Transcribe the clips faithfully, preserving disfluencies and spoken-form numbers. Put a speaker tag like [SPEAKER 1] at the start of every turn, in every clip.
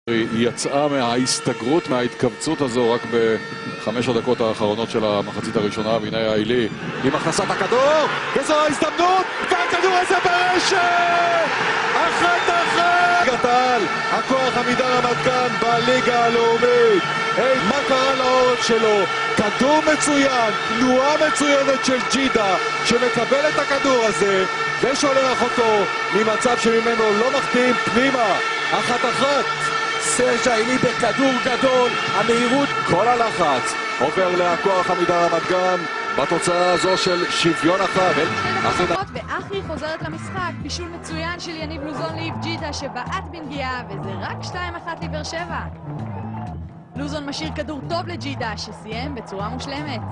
[SPEAKER 1] היא יצאה מההסתגרות, מההתכווצות הזו רק בחמש הדקות האחרונות של המחצית הראשונה. והנה העילי עם הכנסת הכדור, וזו ההזדמנות, והכדור הזה ברשת! אחת אחת! ליגת העל, הכוח עמידר רמת גן בליגה הלאומית. היי, מה קרה לעורף שלו? כדור מצוין, תנועה מצוינת של ג'ידה שמקבל את הכדור הזה ושולח אותו ממצב שממנו לא מחטאים פנימה. אחת אחת.
[SPEAKER 2] סרג' העילי בכדור גדול, המהירות,
[SPEAKER 1] כל הלחץ עובר לכוח עמידר רמת גן בתוצאה הזו של שוויון אחת.
[SPEAKER 3] ואחרי חוזרת למשחק, בישול מצוין של יניב לוזון לאיב ג'ידה שבעט בנגיעה, וזה רק שתיים אחת לבאר שבע. לוזון משאיר כדור טוב לג'ידה שסיים בצורה מושלמת.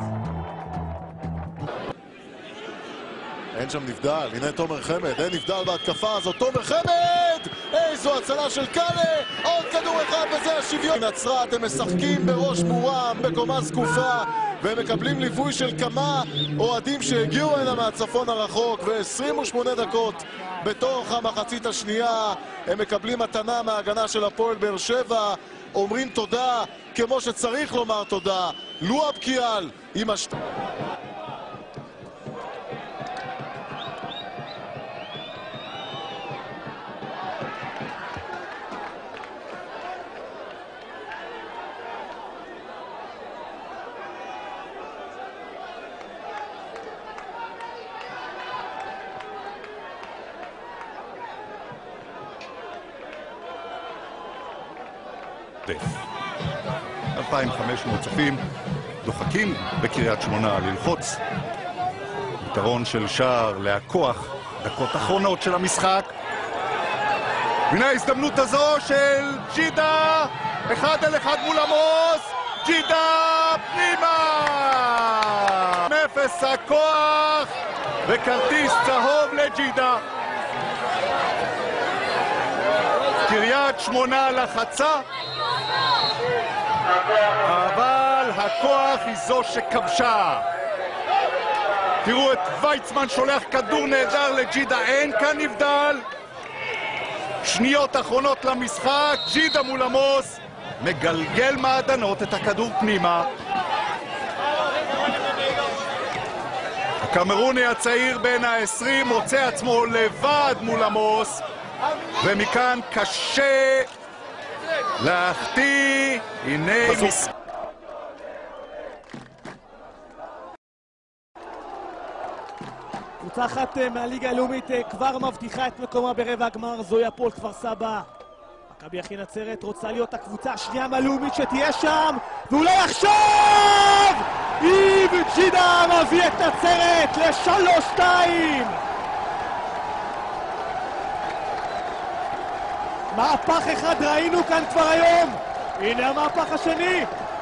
[SPEAKER 4] אין שם נבדל, הנה תומר חמד, אין נבדל בהתקפה הזאת, תומר חמד! איזו הצלה של קאלה, עוד כדור אחד וזה השוויון. נצרת הם משחקים בראש מורם, בקומה זקופה, והם מקבלים ליווי של כמה אוהדים שהגיעו הנה מהצפון הרחוק, ו-עשרים ושמונה דקות בתוך המחצית השנייה הם מקבלים מתנה מההגנה של הפועל באר שבע. אומרים תודה כמו שצריך לומר תודה. לואב קיאל עם השת...
[SPEAKER 5] אלפיים וחמש מאות צופים דוחקים בקריית שמונה ללחוץ. יתרון של שער להכוח, דקות אחרונות של המשחק. והנה ההזדמנות הזו של ג'ידה, אחד על אחד מול עמוס, ג'ידה פנימה! נפס הכוח וכרטיס צהוב לג'ידה. קריית שמונה לחצה, אבל הכוח היא זו שכבשה. תראו את ויצמן שולח כדור נהדר לג'ידה, אין כאן נבדל. שניות אחרונות למשחק, ג'ידה מול עמוס, מגלגל מעדנות את הכדור פנימה. הקמרוני הצעיר בין העשרים מוצא עצמו לבד מול עמוס, ומכאן קשה להחטיא. הנה מס...
[SPEAKER 2] קבוצה אחת מהליגה הלאומית כבר מבטיחה את מקומה ברבע הגמר, זוהי הפועל כפר סבא. מכבי אחי נצרת רוצה להיות הקבוצה השנייה מהלאומית שתהיה שם, ואולי עכשיו איב ג'ידה מביא את נצרת לשלוש שתיים. מהפך אחד ראינו כאן כבר היום, הנה המהפך השני.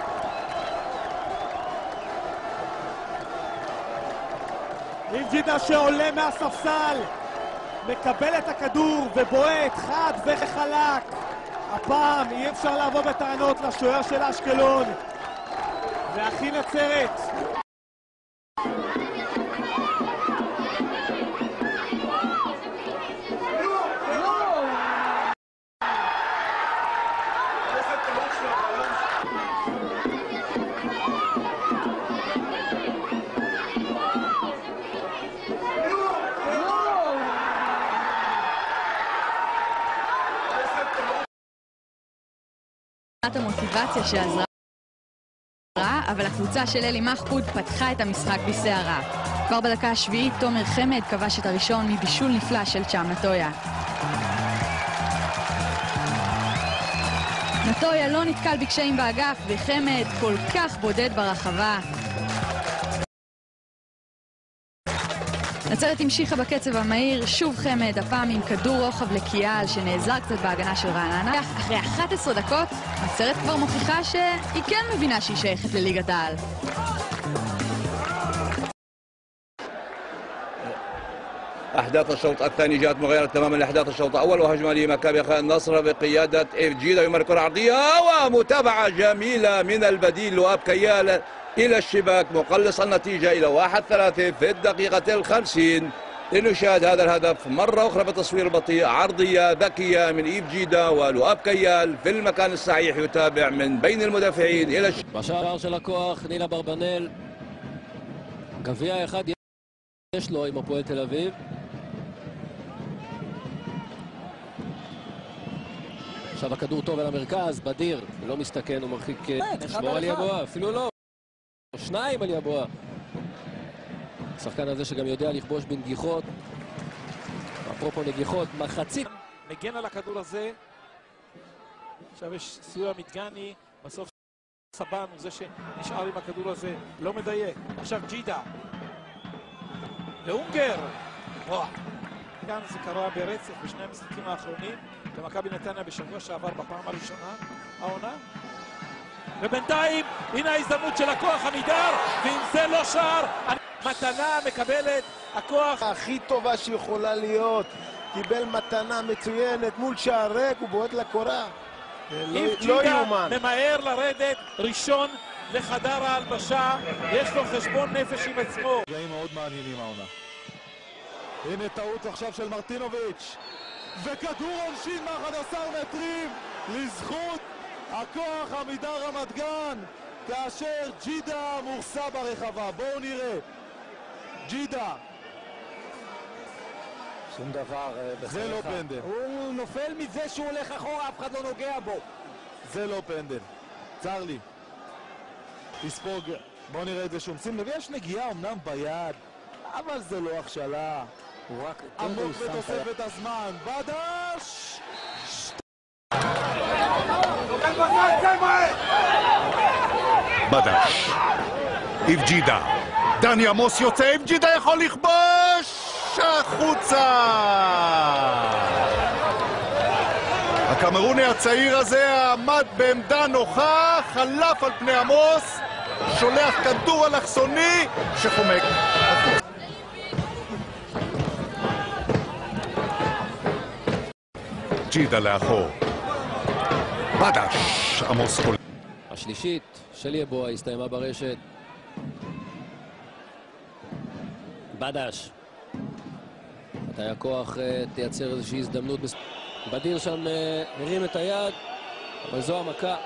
[SPEAKER 2] איב ג'ידה שעולה מהספסל, מקבל את הכדור ובועט חד וחלק. הפעם אי אפשר לבוא בטענות לשוער של אשקלון ואחי נצרת.
[SPEAKER 3] המוטיבציה שעזרה, אבל הקבוצה של אלי מחפוד פתחה את המשחק בסערה. כבר בדקה השביעית תומר חמד כבש את הראשון מבישול נפלא של צ'אם נטויה. נטויה לא נתקל בקשיים באגף וחמד כל כך בודד ברחבה. נצרת המשיכה בקצב המהיר, שוב חמד, הפעם עם כדור רוחב לקיאל שנעזר קצת בהגנה של רעננה. אחרי אחת עשרה דקות, נצרת כבר מוכיחה שהיא כן מבינה שהיא שייכת לליגת העל.
[SPEAKER 6] أحداث الشوط الثاني جاءت مغايرة تماما لأحداث الشوط الأول، وهجمة لمكابي خان النصر بقيادة إيف جيدا يمر كرة عرضية ومتابعة جميلة من البديل لؤاب كيال إلى الشباك، مقلص النتيجة إلى واحد ثلاثة في الدقيقة الخمسين. لنشاهد هذا الهدف مرة أخرى بتصوير بطيء. عرضية ذكية من إيف جيدا ولؤاب كيال في المكان الصحيح، يتابع من بين المدافعين إلى الش...
[SPEAKER 7] בשער של הכוח, נילה ברבנל. גביע אחד יש לו עם הפועל תל אביב. עכשיו הכדור טוב אל המרכז, בדיר לא מסתכן, הוא מרחיק לשמור על יבואה, אפילו לא. שניים על יבואה. השחקן הזה שגם יודע לכבוש בנגיחות. אפרופו נגיחות, מחצית.
[SPEAKER 2] מגן על הכדור הזה. עכשיו יש סיוע מתגני, בסוף סבן הוא זה שנשאר עם הכדור הזה, לא מדייק. עכשיו ג'ידה. לאונגר. וואו. כאן זה קרה ברצף בשני המשחקים האחרונים. במכבי נתניה בשבוע שעבר בפעם הראשונה, העונה. ובינתיים, הנה ההזדמנות של הכוח עמידר, ואם זה לא שער, מתנה מקבלת הכוח
[SPEAKER 8] הכי טובה שיכולה להיות. קיבל מתנה מצוינת מול שער ריק, הוא בועט לקורה.
[SPEAKER 2] איף ג'ידה ממהר לרדת ראשון לחדר ההלבשה, יש לו חשבון נפש עם עצמו.
[SPEAKER 4] רגעים מאוד מעניינים העונה. הנה טעות עכשיו של מרטינוביץ', וכדור עונשין מ-אחד עשר מטרים לזכות הכוח עמידר רמת גן, כאשר ג'ידה מורסה ברחבה. בואו נראה. ג'ידה.
[SPEAKER 8] שום דבר בחייך.
[SPEAKER 4] זה לא פנדל.
[SPEAKER 8] הוא נופל מזה שהוא הולך אחורה, אף אחד לא נוגע בו.
[SPEAKER 4] זה לא פנדל. צר לי. תספוג. בואו נראה את זה שום. שים לב, יש נגיעה אמנם ביד, אבל זה לא הכשלה.
[SPEAKER 8] הוא רק
[SPEAKER 4] עמוק בתוספת הזמן. בדש!
[SPEAKER 5] בדש. איף ג'ידה. דני עמוס יוצא, איף ג'ידה יכול לכבוש! החוצה! הקמרוני הצעיר הזה עמד בעמדה נוחה, חלף על פני עמוס, שולח כדור אלכסוני שחומק. ג'ידה לאחור. בדש! עמוס חול.
[SPEAKER 7] השלישית של יבואה הסתיימה ברשת. בדש. מתי הכוח תייצר איזושהי הזדמנות. בדיר שם הרים את היד, אבל זו המכה.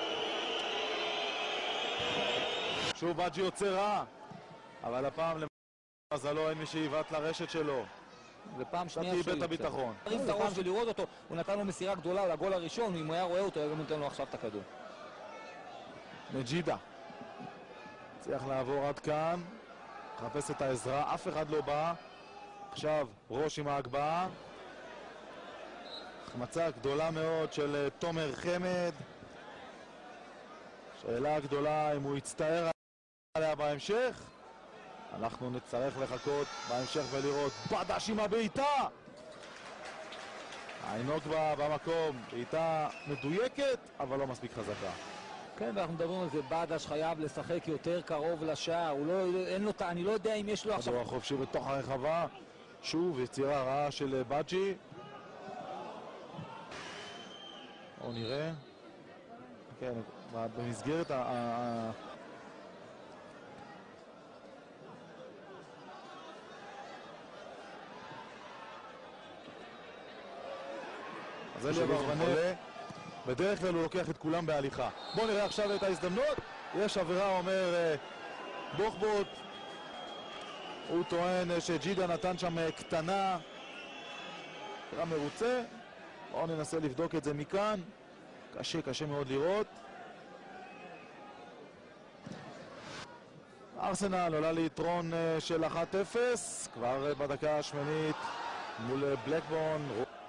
[SPEAKER 4] שוב בג'י יוצא רע, אבל הפעם למזלו אין מי שיבעט לרשת שלו.
[SPEAKER 8] ופעם שנייה
[SPEAKER 4] שהוא איבד את הביטחון.
[SPEAKER 8] הרים את הראש ולראות אותו, הוא נתן לו מסירה גדולה לגול הראשון, אם הוא היה רואה אותו, הוא נותן לו עכשיו את הכדור.
[SPEAKER 4] מג'ידה צריך לעבור עד כאן, לחפש את העזרה, אף אחד לא בא. עכשיו ראש עם ההגבהה, החמצה גדולה מאוד של תומר חמד. שאלה גדולה אם הוא יצטער עליה בהמשך. אנחנו נצטרך לחכות בהמשך ולראות. בדש עם הבעיטה, העינוק במקום, בעיטה מדויקת אבל לא מספיק חזקה.
[SPEAKER 8] כן, ואנחנו מדברים על זה, בדש חייב לשחק יותר קרוב לשער, הוא לא, אין לו, אני לא יודע אם יש לו עכשיו...
[SPEAKER 4] כדור החופשי בתוך הרחבה, שוב יצירה רעה של בג'י. בואו נראה. כן, במסגרת ה... אז אליה ברבנל, בדרך כלל הוא לוקח את כולם בהליכה. בואו נראה עכשיו את ההזדמנות. יש עבירה, אומר בוחבוט. הוא טוען שג'ידה נתן שם קטנה. קרה מרוצה. בואו ננסה לבדוק את זה מכאן. קשה, קשה מאוד לראות. ארסנל עולה ליתרון של אחת אפס. כבר בדקה השמינית מול בלקבורן.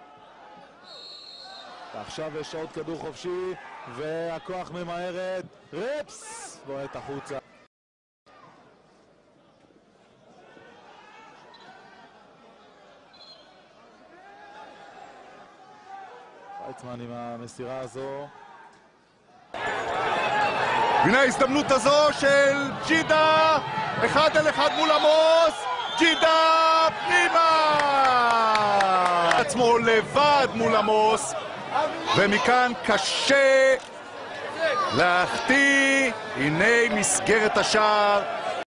[SPEAKER 4] ועכשיו יש עוד כדור חופשי, והכוח ממהרת, רפס, בועט החוצה. ויצמן עם המסירה הזו.
[SPEAKER 5] הנה ההזדמנות הזו של ג'ידה, אחד על אחד מול עמוס, ג'ידה פנימה! עצמו לבד מול עמוס, ומכאן קשה להחטיא. הנה מסגרת השער